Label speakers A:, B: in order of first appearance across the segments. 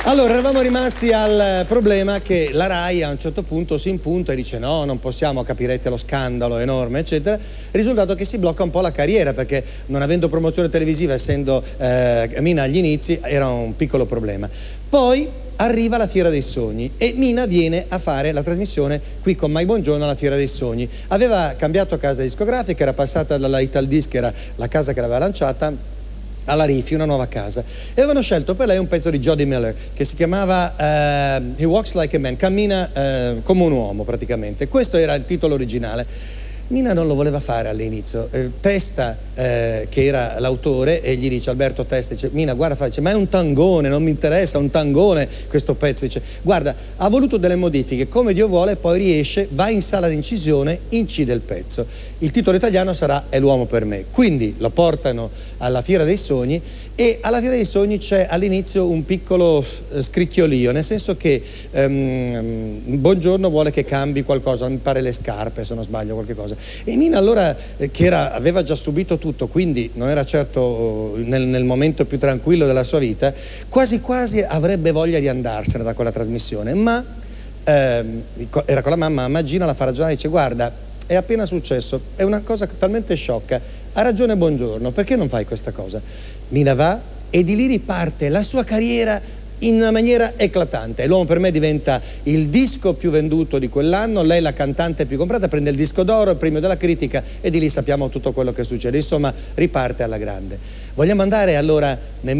A: Allora, eravamo rimasti al problema che la Rai a un certo punto si impunta e dice no, non possiamo, capirete lo scandalo enorme, eccetera. Il risultato è che si blocca un po' la carriera, perché non avendo promozione televisiva, essendo Mina agli inizi, era un piccolo problema. Poi arriva la Fiera dei Sogni e Mina viene a fare la trasmissione qui con Mai Buongiorno alla Fiera dei Sogni. Aveva cambiato casa discografica, era passata dalla Italdisc, era la casa che l'aveva lanciata, alla Rifi, una nuova casa, e avevano scelto per lei un pezzo di Jody Miller che si chiamava He Walks Like a Man, cammina come un uomo praticamente. Questo era il titolo originale. Mina non lo voleva fare all'inizio. Testa, che era l'autore, e gli dice, Alberto Testa, dice, Mina guarda, dice, ma è un tangone, non mi interessa, un tangone questo pezzo. Dice, guarda, ha voluto delle modifiche, come Dio vuole, poi riesce, va in sala di incisione, incide il pezzo. Il titolo italiano sarà È l'uomo per me. Quindi lo portano alla Fiera dei Sogni, e alla Fiera dei Sogni c'è all'inizio un piccolo scricchiolio, nel senso che Buongiorno vuole che cambi qualcosa, mi pare le scarpe se non sbaglio, qualche cosa. E Mina allora, che aveva già subito tutto, quindi non era certo nel momento più tranquillo della sua vita, quasi quasi avrebbe voglia di andarsene da quella trasmissione, ma era con la mamma Gina, la fa ragionare e dice, guarda, è appena successo, è una cosa talmente sciocca, ha ragione Buongiorno, perché non fai questa cosa? Mina va e di lì riparte la sua carriera in una maniera eclatante. L'uomo per me diventa il disco più venduto di quell'anno, lei la cantante più comprata, prende il disco d'oro, il premio della critica, e di lì sappiamo tutto quello che succede. Insomma, riparte alla grande. Vogliamo andare allora nel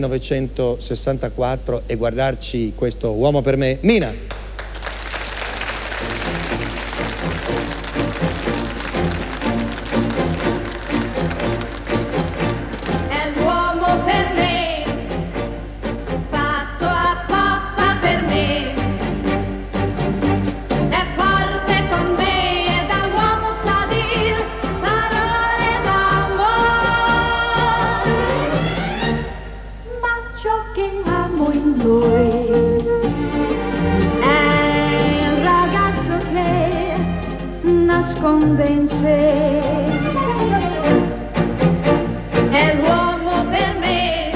A: 1964 e guardarci questo Uomo per me? Mina!
B: Nasconde in sé, è l'uomo per me,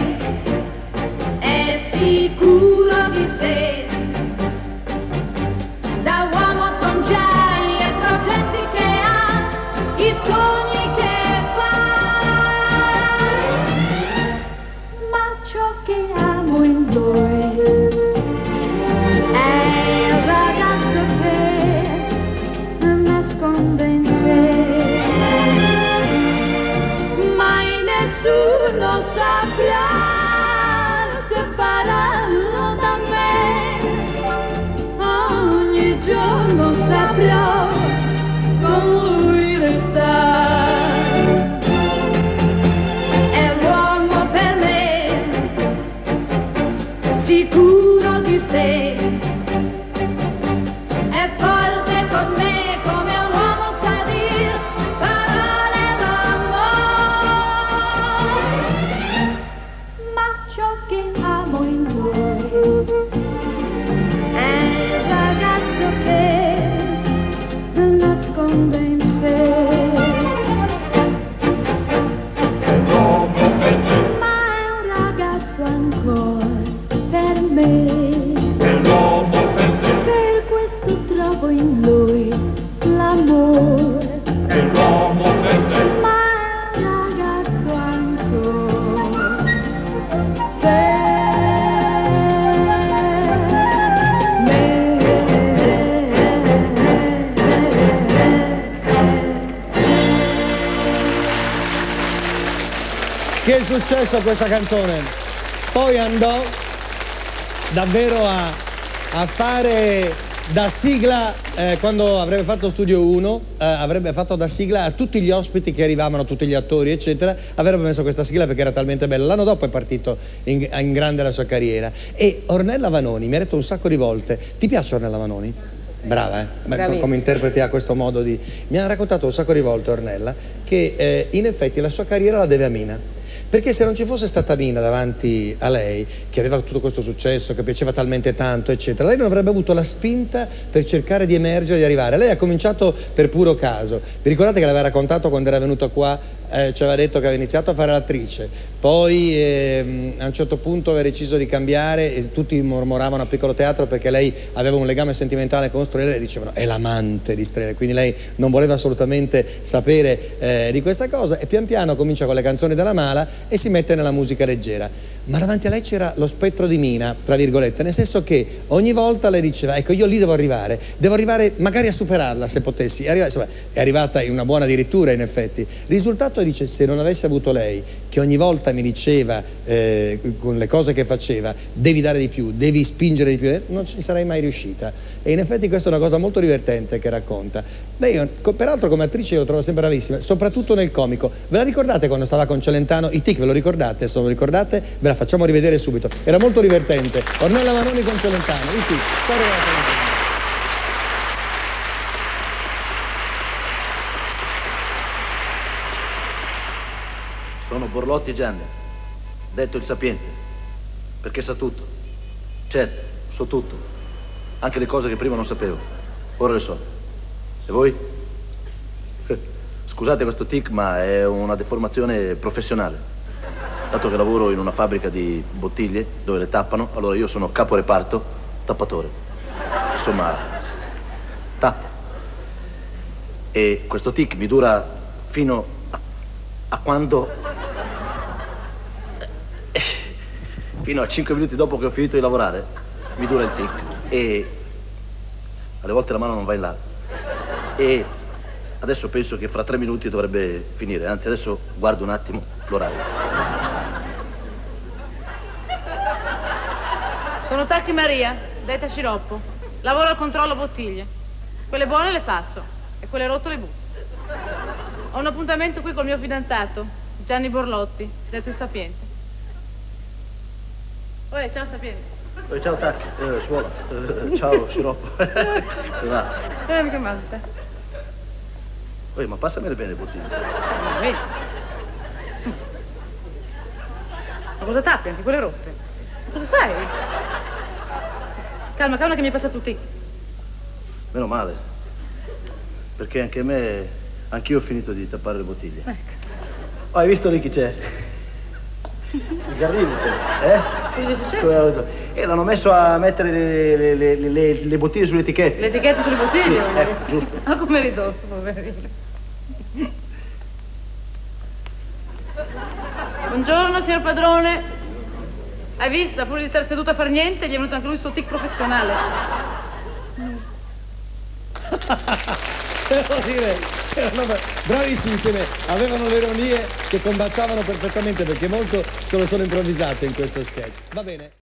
B: è sicuro di sé, da uomo son già i progetti che ha, i sogni che fa, ma ciò che amo in lui è il ragazzo che nasconde in sé, mai nessuno saprà separarlo da me, ogni giorno saprò con lui restare, è l'uomo per me, sicuro di sé, è forte con me.
A: Che è successo a questa canzone? Poi andò davvero a fare da sigla, quando avrebbe fatto Studio 1, avrebbe fatto da sigla a tutti gli ospiti che arrivavano, tutti gli attori eccetera, avrebbe messo questa sigla perché era talmente bella. L'anno dopo è partito in grande la sua carriera. E Ornella Vanoni mi ha detto un sacco di volte, ti piace Ornella Vanoni? Brava, come interpreti ha questo modo di... Mi ha raccontato un sacco di volte Ornella che in effetti la sua carriera la deve a Mina. Perché se non ci fosse stata Mina davanti a lei, che aveva tutto questo successo, che piaceva talmente tanto, eccetera, lei non avrebbe avuto la spinta per cercare di emergere, di arrivare. Lei ha cominciato per puro caso. Vi ricordate che l'aveva raccontato quando era venuta qua ci aveva detto che aveva iniziato a fare l'attrice, poi a un certo punto aveva deciso di cambiare e tutti mormoravano a Piccolo Teatro perché lei aveva un legame sentimentale con Strehler e dicevano è l'amante di Strehler, quindi lei non voleva assolutamente sapere di questa cosa, e pian piano comincia con le canzoni della Mala e si mette nella musica leggera. Ma davanti a lei c'era lo spettro di Mina, tra virgolette, nel senso che ogni volta lei diceva ecco, io lì devo arrivare magari a superarla se potessi, insomma, è arrivata in una buona addirittura in effetti. Il risultato dice, se non avessi avuto lei che ogni volta mi diceva con le cose che faceva devi dare di più, devi spingere di più, non ci sarei mai riuscita. E in effetti questa è una cosa molto divertente che racconta. Lei peraltro come attrice io lo trovo sempre bravissima, soprattutto nel comico. Ve la ricordate quando stava con Celentano? I tic, ve lo ricordate? Se non lo ricordate ve la facciamo rivedere subito, era molto divertente. Ornella Vanoni con Celentano, i tic, storia della televisione.
C: Sono Borlotti Gianni, detto il sapiente, perché sa tutto. Certo, so tutto, anche le cose che prima non sapevo, ora le so. E voi? Scusate questo tic, ma è una deformazione professionale. Dato che lavoro in una fabbrica di bottiglie dove le tappano, allora io sono caporeparto tappatore. Insomma, tappo. E questo tic mi dura fino a quando... fino a 5 minuti dopo che ho finito di lavorare mi dura il tic e alle volte la mano non va in là e adesso penso che fra 3 minuti dovrebbe finire, anzi adesso guardo un attimo l'orario.
D: Sono Tacchi Maria, detta Sciroppo, lavoro al controllo bottiglie, quelle buone le passo e quelle rotte le butto. Ho un appuntamento qui col mio fidanzato Gianni Borlotti, detto il sapiente. Ciao sapiente.
C: Ciao Tacchi, suola. Ciao Sciroppo. Come va?
D: Mica male te.
C: Ma passamele bene le bottiglie.
D: Vedi. Ma cosa tappi? Anche quelle rotte? Cosa fai? Calma, calma che mi è passato il tic.
C: Meno male. Perché anche a me, anch'io ho finito di tappare le bottiglie.
D: Ecco.
C: Oh, hai visto lì chi c'è? Il Garrini c'è,
D: Cosa è successo?
C: L'hanno messo a mettere le bottiglie sulle etichette.
D: Le etichette sulle bottiglie?
C: Sì, ecco, giusto.
D: Ma come ridotto, poverino. Buongiorno, signor padrone. Hai visto? Pure di stare seduto a far niente, gli è venuto anche lui il suo tic professionale.
A: Devo dire, erano bravissimi insieme, avevano le ironie che combaciavano perfettamente perché molto se lo sono improvvisate in questo sketch. Va bene.